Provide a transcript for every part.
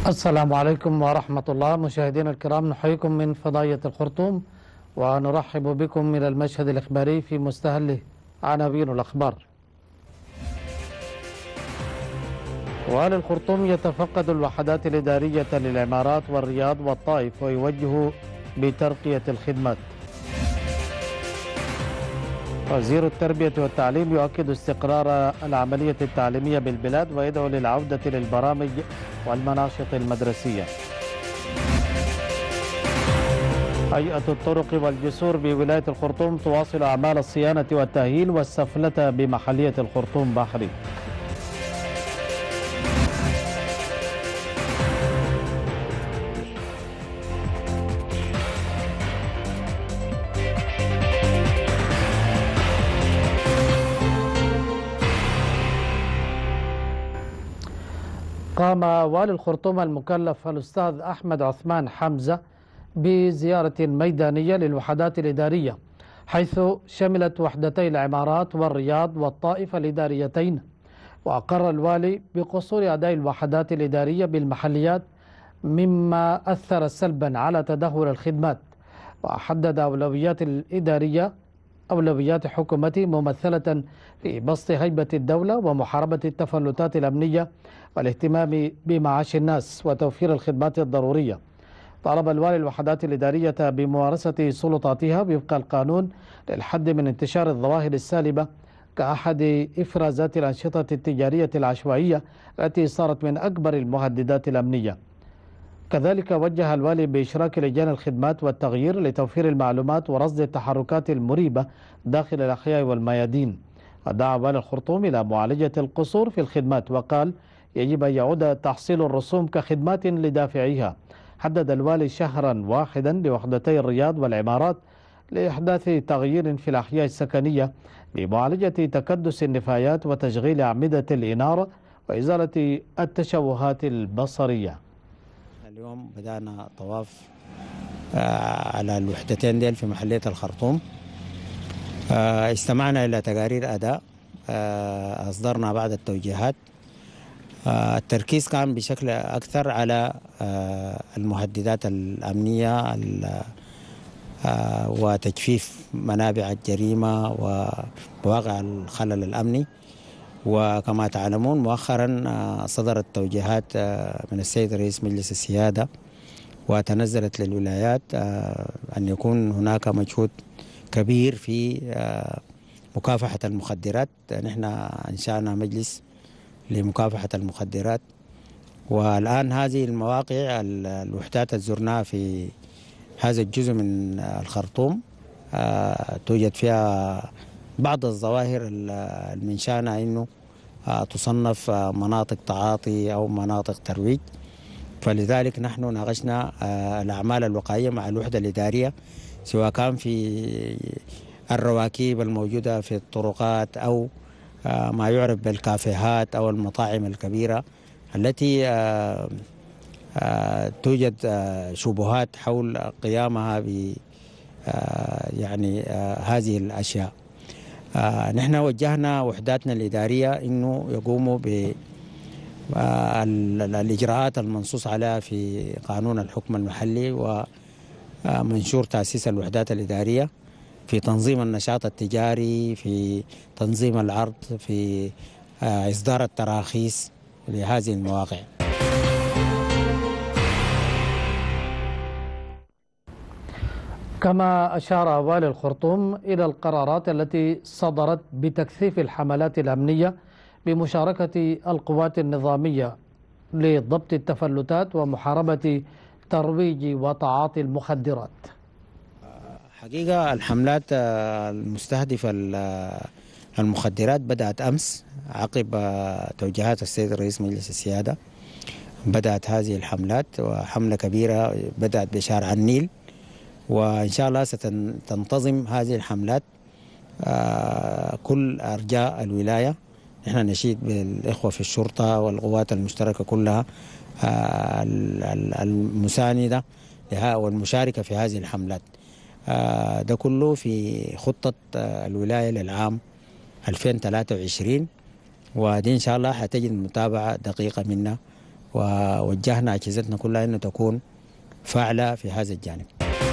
السلام عليكم ورحمة الله. مشاهدينا الكرام، نحييكم من فضائية الخرطوم ونرحب بكم إلى المشهد الإخباري في مستهله عناوين الأخبار. والي الخرطوم يتفقد الوحدات الإدارية للعمارات والرياض والطائف ويوجه بترقية الخدمات. وزير التربية والتعليم يؤكد استقرار العملية التعليمية بالبلاد ويدعو للعودة للبرامج والمناشط المدرسية. هيئة الطرق والجسور بولاية الخرطوم تواصل أعمال الصيانة والتأهيل والسفلة بمحلية الخرطوم بحري. قام والي الخرطوم المكلف الأستاذ أحمد عثمان حمزة بزيارة ميدانية للوحدات الإدارية، حيث شملت وحدتي العمارات والرياض والطائف الإداريتين. وأقر الوالي بقصور أداء الوحدات الإدارية بالمحليات مما أثر سلبا على تدهور الخدمات، وحدد أولويات الإدارية أولويات حكومته ممثلة في بسط هيبة الدولة ومحاربة التفلتات الأمنية والاهتمام بمعاش الناس وتوفير الخدمات الضرورية. طالب الوالي الوحدات الإدارية بممارسة سلطاتها وفق القانون للحد من انتشار الظواهر السالبة كأحد إفرازات الأنشطة التجارية العشوائية التي صارت من أكبر المهددات الأمنية. كذلك وجه الوالي بإشراك لجان الخدمات والتغيير لتوفير المعلومات ورصد التحركات المريبة داخل الأحياء والميادين. ودعا والي الخرطوم إلى معالجة القصور في الخدمات، وقال يجب أن يعود تحصيل الرسوم كخدمات لدافعيها. حدد الوالي شهرا واحدا لوحدتي الرياض والعمارات لإحداث تغيير في الأحياء السكنية بمعالجة تكدس النفايات وتشغيل أعمدة الإنارة وإزالة التشوهات البصرية. اليوم بدأنا طواف على الوحدتين ديل في محلية الخرطوم. استمعنا إلى تقارير أداء أصدرنا بعض التوجيهات. التركيز كان بشكل أكثر على المهددات الأمنية وتجفيف منابع الجريمة ومواقع الخلل الأمني. وكما تعلمون مؤخرا صدرت توجيهات من السيد رئيس مجلس السيادة وتنزلت للولايات أن يكون هناك مجهود كبير في مكافحة المخدرات. نحن أنشأنا مجلس لمكافحة المخدرات، والآن هذه المواقع الوحدات زرناها في هذا الجزء من الخرطوم توجد فيها بعض الظواهر المنشانة أنه تصنف مناطق تعاطي أو مناطق ترويج. فلذلك نحن ناقشنا الأعمال الوقائية مع الوحدة الإدارية، سواء كان في الرواكب الموجودة في الطرقات أو ما يعرف بالكافيهات أو المطاعم الكبيرة التي توجد شبهات حول قيامها ب يعني هذه الأشياء. نحن وجهنا وحداتنا الإدارية أنه يقوموا بالإجراءات المنصوص عليها في قانون الحكم المحلي ومنشور تأسيس الوحدات الإدارية في تنظيم النشاط التجاري، في تنظيم العرض، في إصدار التراخيص لهذه المواقع. كما أشار والي الخرطوم إلى القرارات التي صدرت بتكثيف الحملات الأمنية بمشاركة القوات النظامية لضبط التفلتات ومحاربة ترويج وتعاطي المخدرات. حقيقة الحملات المستهدفة المخدرات بدأت أمس عقب توجيهات السيد رئيس مجلس السيادة. بدأت هذه الحملات، وحملة كبيرة بدأت بشارع النيل، وإن شاء الله ستنتظم هذه الحملات كل أرجاء الولاية. نحن نشيد بالإخوة في الشرطة والقوات المشتركة كلها المساندة والمشاركة في هذه الحملات. ده كله في خطة الولاية للعام 2023، ودي إن شاء الله حتجد متابعة دقيقة منا ووجهنا أجهزتنا كلها أنه تكون فاعلة في هذا الجانب.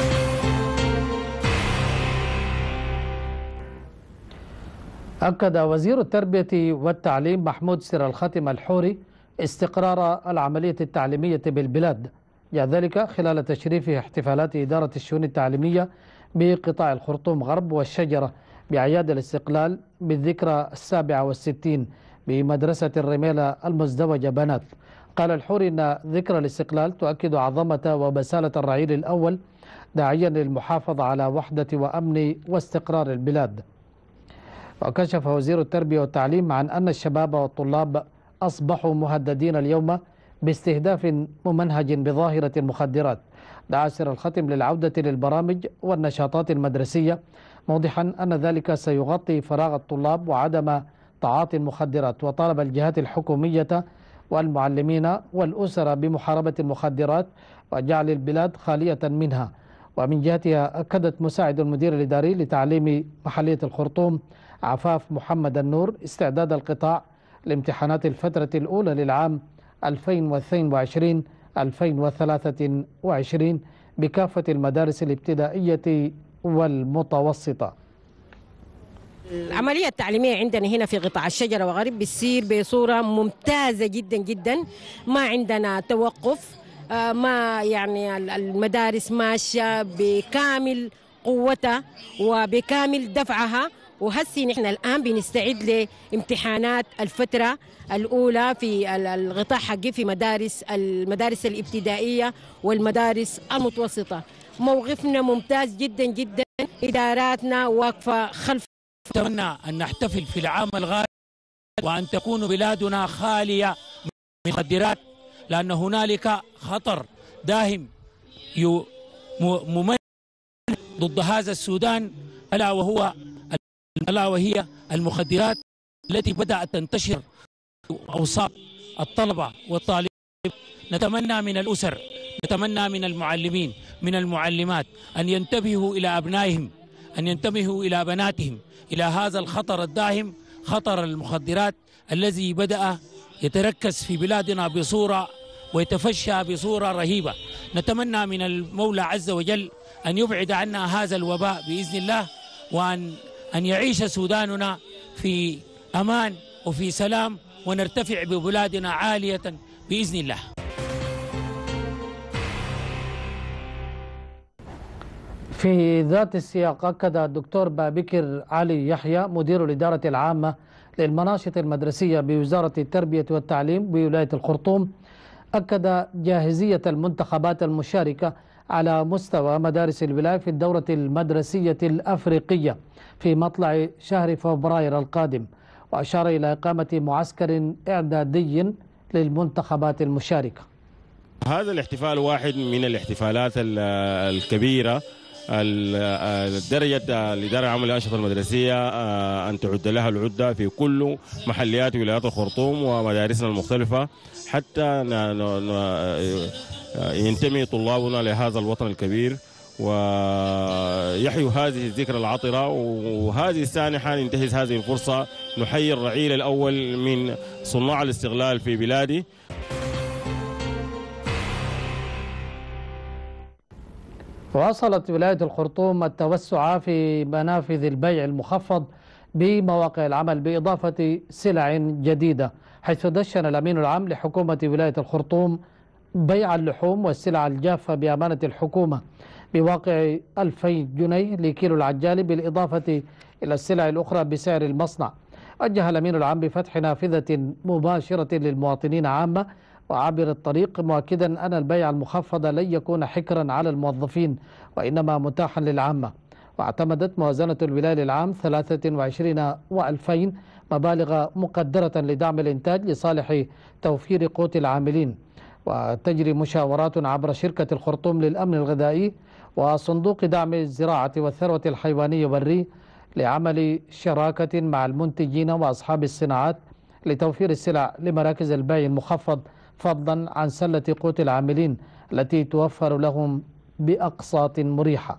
أكد وزير التربية والتعليم محمود سر الختم الحوري استقرار العملية التعليمية بالبلاد، جاء ذلك خلال تشريفه احتفالات إدارة الشؤون التعليمية بقطاع الخرطوم غرب والشجرة بأعياد الاستقلال بالذكرى 67 بمدرسة الرميلة المزدوجة بنات. قال الحوري أن ذكرى الاستقلال تؤكد عظمة وبسالة الرعيل الأول، داعيا للمحافظة على وحدة وأمن واستقرار البلاد. وكشف وزير التربية والتعليم عن أن الشباب والطلاب أصبحوا مهددين اليوم باستهداف ممنهج بظاهرة المخدرات. دعا سر الختم للعودة للبرامج والنشاطات المدرسية، موضحا أن ذلك سيغطي فراغ الطلاب وعدم تعاطي المخدرات، وطالب الجهات الحكومية والمعلمين والأسر بمحاربة المخدرات وجعل البلاد خالية منها. ومن جهتها أكدت مساعد المدير الإداري لتعليم محلية الخرطوم عفاف محمد النور استعداد القطاع لامتحانات الفترة الأولى للعام 2022-2023 بكافة المدارس الابتدائية والمتوسطة. العملية التعليمية عندنا هنا في قطاع الشجرة وغرب بتصير بصورة ممتازة جدا جدا، ما عندنا توقف، ما يعني المدارس ماشية بكامل قوتها وبكامل دفعها. وهسي نحن الآن بنستعد لامتحانات الفترة الأولى في الغطاء حقي في المدارس الابتدائية والمدارس المتوسطة. موقفنا ممتاز جدا جدا، إداراتنا واقفة خلف. نتمنى أن نحتفل في العام الغالي وأن تكون بلادنا خالية من المخدرات، لأن هنالك خطر داهم ممنهج ضد هذا السودان، ألا وهي المخدرات التي بدأت تنتشر أوساط الطلبة والطالبين. نتمنى من الأسر، نتمنى من المعلمين من المعلمات أن ينتبهوا إلى أبنائهم، أن ينتبهوا إلى بناتهم إلى هذا الخطر الداهم، خطر المخدرات الذي بدأ يتركز في بلادنا بصورة ويتفشى بصورة رهيبة. نتمنى من المولى عز وجل أن يبعد عنا هذا الوباء بإذن الله، وأن يعيش سوداننا في أمان وفي سلام، ونرتفع ببلادنا عالية بإذن الله. في ذات السياق أكد الدكتور بابكر علي يحيى مدير الإدارة العامة للمناشط المدرسية بوزارة التربية والتعليم بولاية الخرطوم، أكد جاهزية المنتخبات المشاركة على مستوى مدارس الولاية في الدورة المدرسية الأفريقية في مطلع شهر فبراير القادم، وأشار إلى إقامة معسكر إعدادي للمنتخبات المشاركة. هذا الاحتفال واحد من الاحتفالات الكبيرة درجة الإدارة العامة للأنشطة المدرسية أن تعد لها العدة في كل محليات ولايات الخرطوم ومدارسنا المختلفة، حتى ينتمي طلابنا لهذا الوطن الكبير ويحيوا هذه الذكرى العطرة. وهذه السانحة ننتهز هذه الفرصة نحيي الرعيل الأول من صناع الاستغلال في بلادي. واصلت ولاية الخرطوم التوسع في منافذ البيع المخفض بمواقع العمل بإضافة سلع جديدة، حيث دشن الأمين العام لحكومة ولاية الخرطوم بيع اللحوم والسلع الجافة بأمانة الحكومة بواقع 2000 جنيه لكيلو العجال، بالإضافة إلى السلع الأخرى بسعر المصنع. وجه الأمين العام بفتح نافذة مباشرة للمواطنين عامة وعابر الطريق، مؤكدا أن البيع المخفض لن يكون حكرا على الموظفين وإنما متاحا للعامة. واعتمدت موازنة الولاية للعام 23 و2000 مبالغ مقدرة لدعم الإنتاج لصالح توفير قوت العاملين، وتجري مشاورات عبر شركة الخرطوم للأمن الغذائي وصندوق دعم الزراعة والثروة الحيوانية والري لعمل شراكة مع المنتجين وأصحاب الصناعات لتوفير السلع لمراكز البيع المخفض، فضلا عن سلة قوت العاملين التي توفر لهم بأقساط مريحة.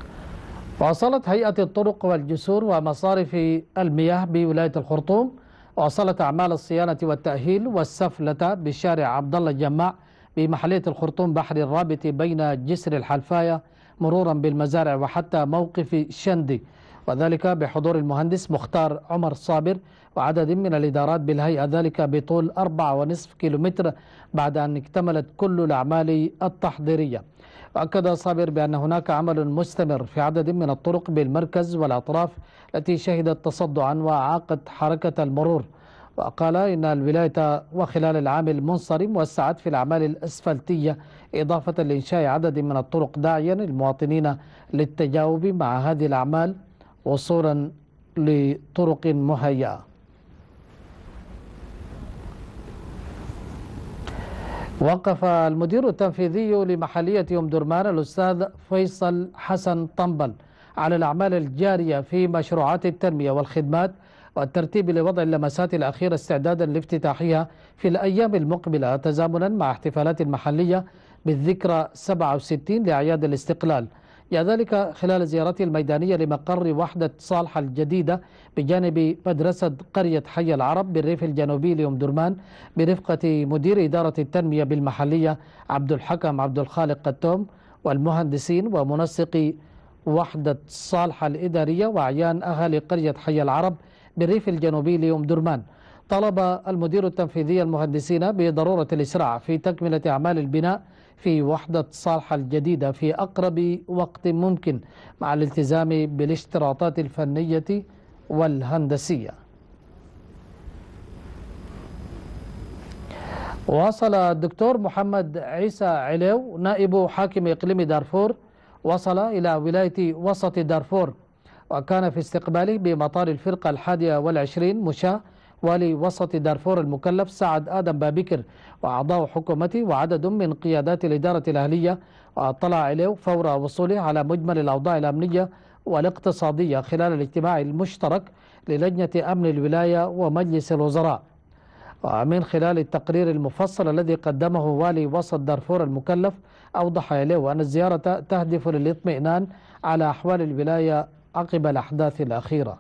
واصلت هيئة الطرق والجسور ومصارف المياه بولاية الخرطوم واصلت أعمال الصيانة والتأهيل والسفلة بشارع عبد الله الجماع بمحلية الخرطوم بحر الرابط بين جسر الحلفاية مرورا بالمزارع وحتى موقف شندي، وذلك بحضور المهندس مختار عمر صابر وعدد من الإدارات بالهيئة، ذلك بطول 4.5 كيلومتر بعد أن اكتملت كل الأعمال التحضيرية. وأكد صابر بأن هناك عمل مستمر في عدد من الطرق بالمركز والأطراف التي شهدت تصدعا وأعاقت حركة المرور. وقال إن الولاية وخلال العام المنصرم وسعت في الأعمال الأسفلتية إضافة لإنشاء عدد من الطرق، داعيا المواطنين للتجاوب مع هذه الأعمال وصولا لطرق مهيئة. وقف المدير التنفيذي لمحلية أم درمان الأستاذ فيصل حسن طنبل على الأعمال الجارية في مشروعات التنمية والخدمات والترتيب لوضع اللمسات الأخيرة استعدادا لافتتاحها في الأيام المقبلة تزامنا مع احتفالات المحلية بالذكرى 67 لأعياد الاستقلال. جاء ذلك خلال زيارته الميدانية لمقر وحدة صالحة الجديدة بجانب مدرسة قرية حي العرب بالريف الجنوبي لأم درمان برفقة مدير إدارة التنمية بالمحلية عبد الحكم عبد الخالق قتوم والمهندسين ومنسقي وحدة صالحة الإدارية وأعيان أهالي قرية حي العرب بالريف الجنوبي لأم درمان. طلب المدير التنفيذي المهندسين بضرورة الإسراع في تكملة أعمال البناء في وحدة صالحة الجديدة في أقرب وقت ممكن مع الالتزام بالاشتراطات الفنية والهندسية. واصل الدكتور محمد عيسى عليو نائب حاكم إقليم دارفور وصل إلى ولاية وسط دارفور، وكان في استقباله بمطار الفرقة 21 مشاة والي وسط دارفور المكلف سعد آدم بابكر وأعضاء حكومته وعدد من قيادات الإدارة الأهلية. واطلع عليه فور وصوله على مجمل الأوضاع الأمنية والاقتصادية خلال الاجتماع المشترك للجنة أمن الولاية ومجلس الوزراء. ومن خلال التقرير المفصل الذي قدمه والي وسط دارفور المكلف أوضح عليه أن الزيارة تهدف للاطمئنان على أحوال الولاية عقب الأحداث الأخيرة.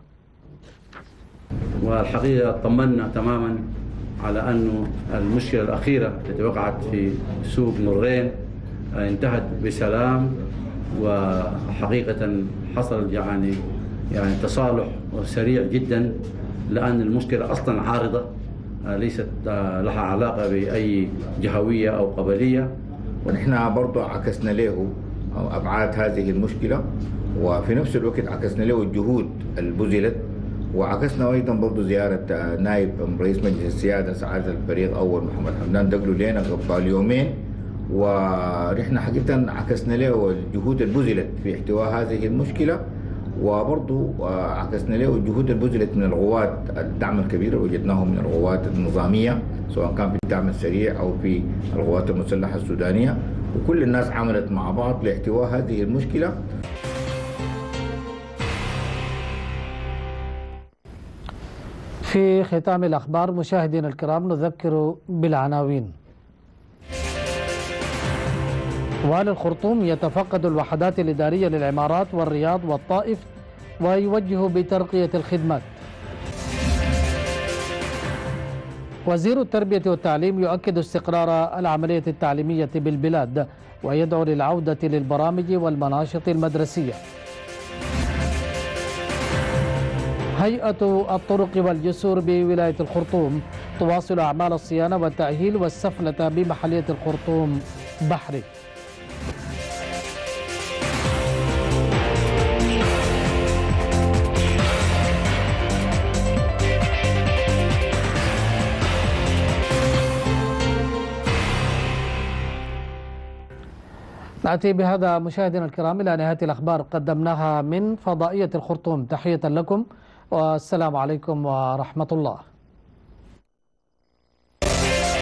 والحقيقة طمنا تماما على أن المشكلة الأخيرة التي وقعت في سوق نورين انتهت بسلام، وحقيقة حصل يعني تصالح سريع جدا، لأن المشكلة أصلا عارضة ليست لها علاقة بأي جهوية أو قبلية. ونحن برضو عكسنا له أبعاد هذه المشكلة، وفي نفس الوقت عكسنا له الجهود البذلت، وعكسنا أيضا برضو زيارة نائب رئيس مجلس السيادة سعادة الفريق أول محمد حمدان دقلو لنا قبل يومين، ونحن حقيقة عكسنا له الجهود البذلت في احتواء هذه المشكلة، وبرضو عكسنا له الجهود البذلت من القوات. الدعم الكبير وجدناه من القوات النظامية سواء كان في الدعم السريع أو في القوات المسلحة السودانية، وكل الناس عملت مع بعض لاحتواء هذه المشكلة. في ختام الأخبار مشاهدينا الكرام نذكر بالعناوين. والي الخرطوم يتفقد الوحدات الإدارية للعمارات والرياض والطائف ويوجه بترقية الخدمات. وزير التربية والتعليم يؤكد استقرار العملية التعليمية بالبلاد ويدعو للعودة للبرامج والمناشط المدرسية. هيئة الطرق والجسور بولاية الخرطوم تواصل أعمال الصيانة والتأهيل والسفلة بمحلية الخرطوم بحري. نأتي بهذا مشاهدينا الكرام إلى نهاية الأخبار قدمناها من فضائية الخرطوم. تحية لكم والسلام عليكم ورحمة الله.